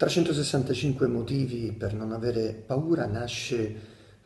365 motivi per non avere paura nasce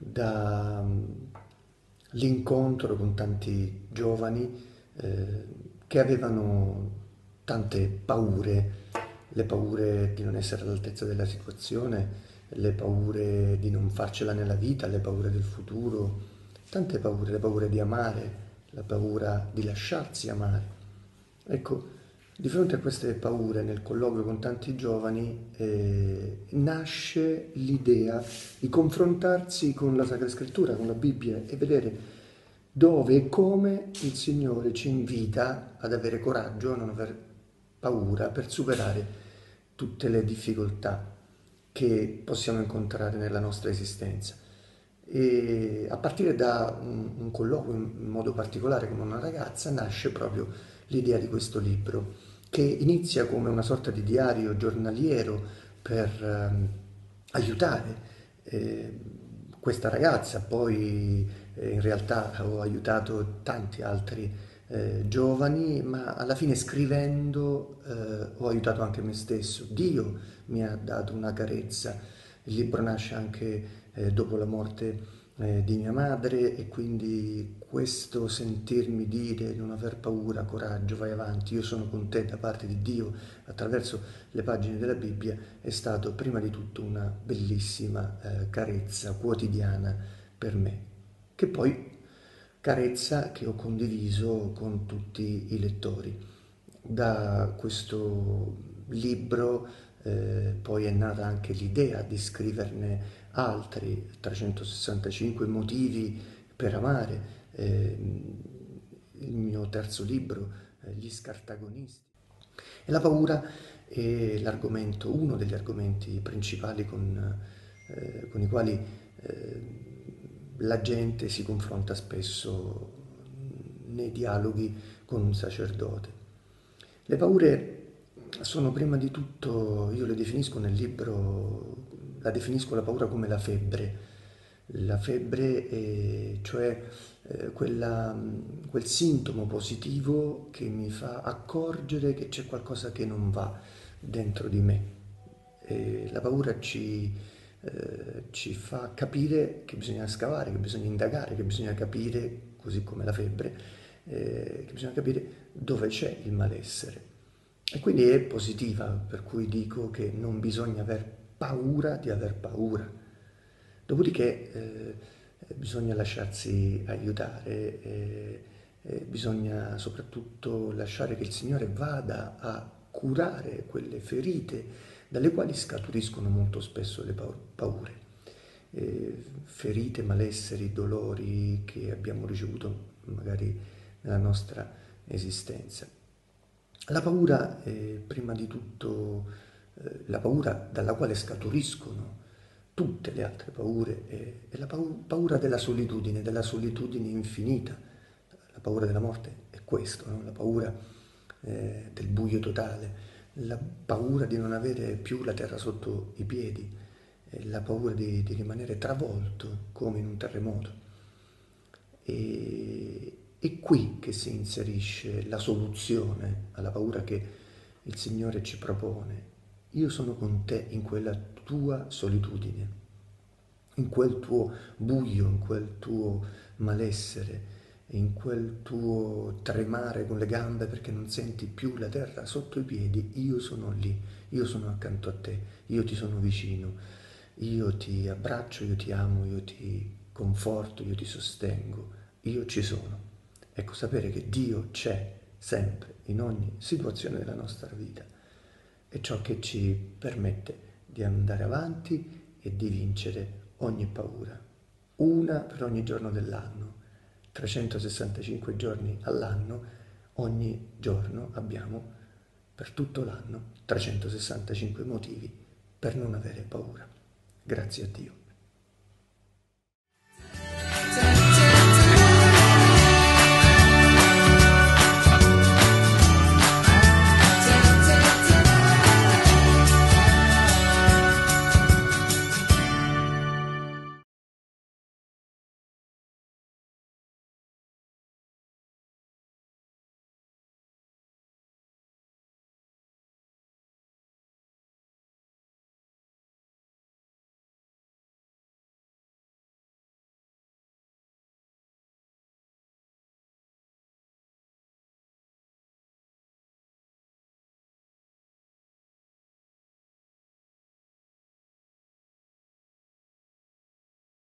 dall'incontro con tanti giovani che avevano tante paure, le paure di non essere all'altezza della situazione, le paure di non farcela nella vita, le paure del futuro, tante paure, le paure di amare, la paura di lasciarsi amare. Ecco, di fronte a queste paure nel colloquio con tanti giovani nasce l'idea di confrontarsi con la Sacra Scrittura, con la Bibbia e vedere dove e come il Signore ci invita ad avere coraggio, a non aver paura per superare tutte le difficoltà che possiamo incontrare nella nostra esistenza. E a partire da un colloquio in modo particolare con una ragazza nasce proprio l'idea di questo libro, che inizia come una sorta di diario giornaliero per aiutare eh, questa ragazza. Poi in realtà ho aiutato tanti altri giovani, ma alla fine scrivendo ho aiutato anche me stesso. Dio mi ha dato una carezza. Il libro nasce anche dopo la morte di mia madre, e quindi questo sentirmi dire non aver paura, coraggio, vai avanti, io sono con te da parte di Dio attraverso le pagine della Bibbia è stato prima di tutto una bellissima carezza quotidiana per me, che poi carezza che ho condiviso con tutti i lettori. Da questo libro poi è nata anche l'idea di scriverne altri, 365 motivi per amare, il mio terzo libro, Gli Scartagonisti. E la paura è l'argomento, uno degli argomenti principali con i quali la gente si confronta spesso nei dialoghi con un sacerdote. Le paure sono prima di tutto, io le definisco nel libro, la definisco la paura come la febbre, cioè quel sintomo positivo che mi fa accorgere che c'è qualcosa che non va dentro di me. E la paura ci fa capire che bisogna scavare, che bisogna indagare, che bisogna capire, così come la febbre, che bisogna capire dove c'è il malessere. E quindi è positiva, per cui dico che non bisogna aver paura di aver paura. Dopodiché bisogna lasciarsi aiutare, bisogna soprattutto lasciare che il Signore vada a curare quelle ferite dalle quali scaturiscono molto spesso le paure. Ferite, malesseri, dolori che abbiamo ricevuto magari nella nostra esistenza. La paura è prima di tutto la paura dalla quale scaturiscono tutte le altre paure, è la paura della solitudine infinita. La paura della morte è questo, no? La paura del buio totale, la paura di non avere più la terra sotto i piedi, la paura di rimanere travolto come in un terremoto. È qui che si inserisce la soluzione alla paura che il Signore ci propone. Io sono con te in quella tua solitudine, in quel tuo buio, in quel tuo malessere, in quel tuo tremare con le gambe perché non senti più la terra sotto i piedi. Io sono lì, io sono accanto a te, io ti sono vicino, io ti abbraccio, io ti amo, io ti conforto, io ti sostengo, io ci sono. Ecco, sapere che Dio c'è sempre, in ogni situazione della nostra vita, è ciò che ci permette di andare avanti e di vincere ogni paura. Una per ogni giorno dell'anno, 365 giorni all'anno, ogni giorno abbiamo per tutto l'anno 365 motivi per non avere paura. Grazie a Dio.